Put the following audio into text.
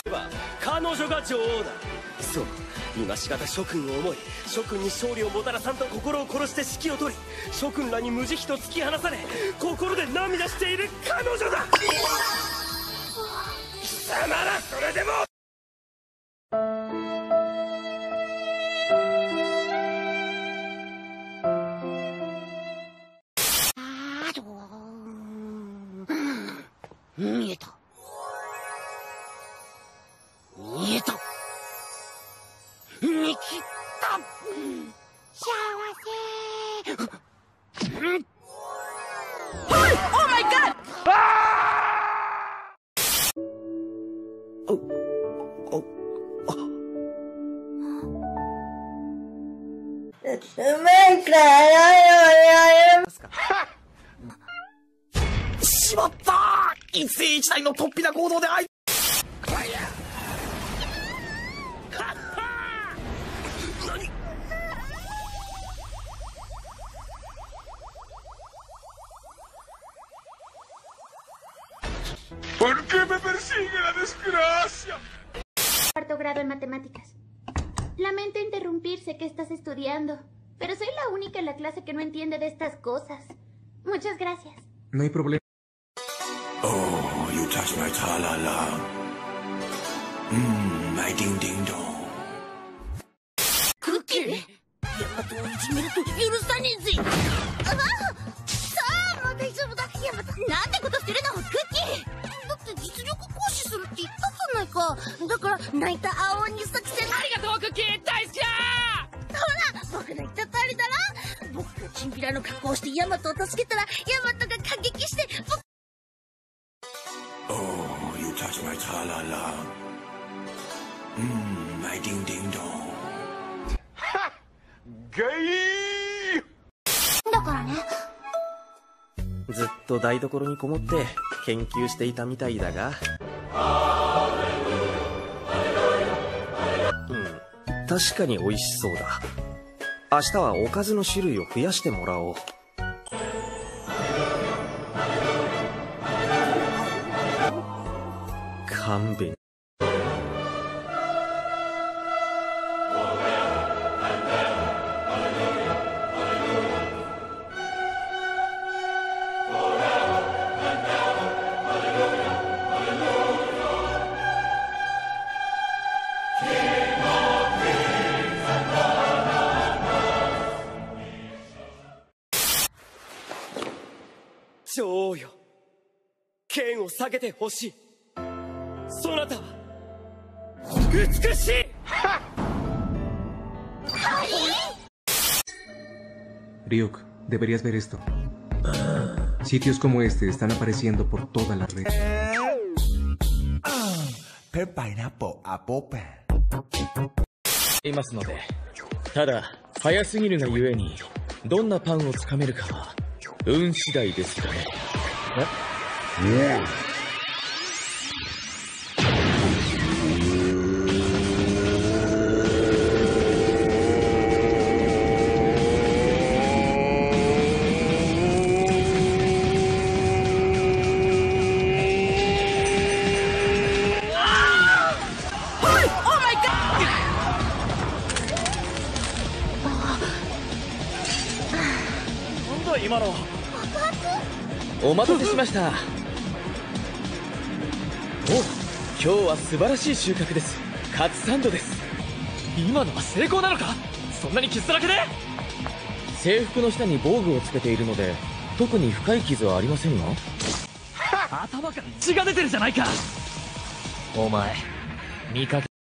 彼女が女王だ。そう、今しがた諸君を思い、諸君に勝利をもたらさんと心を殺して指揮を取り、諸君らに無慈悲と突き放され、心で涙している彼女だ。貴様らそれでも見えた。見えた。見切った。幸せ。はい、オーマイガッしまった。一世一代の突飛な行動で ¿Por qué me persigue la desgracia? Cuarto grado en matemáticas. Lamento interrumpir, sé que estás estudiando, pero soy la única en la clase que no entiende de estas cosas. Muchas gracias. No hay problema. Oh, you touch my tra-la-la. My ding-ding-dong. クッキーヤマトをいじめると許さねえぜ。さあ、もう大丈夫だ。ヤマト、なんてことしてるのクッキー。だって実力行使するって言ったじゃないか。だから泣いた青鬼作戦。ありがとうクッキー、大好きだ。ほら、僕の言った通りだろ。僕がチンピラの格好をしてヤマトを助けたらヤマトが感激して Oh, you touch my tra-la-la. My ding-ding-dong. ゲイだからね。 ずっと台所にこもって研究していたみたいだが、確かに美味しそうだ。明日はおかずの種類を増やしてもらおう。勘弁。女王よ、剣を下げてほしい。そなたは美しい。 Ryuk, deberías ver esto. Sitios como este están apareciendo por toda la red. Pineapple apple. いますので、ただ早すぎるがゆえにどんなパンをつかめるかは運次第ですかね。今のお待たせしました。お、今日は素晴らしい収穫です。カツサンドです。今のは成功なのか。そんなに傷だらけで。制服の下に防具をつけているので特に深い傷はありませんが。頭から血が出てるじゃないか。お前見かけ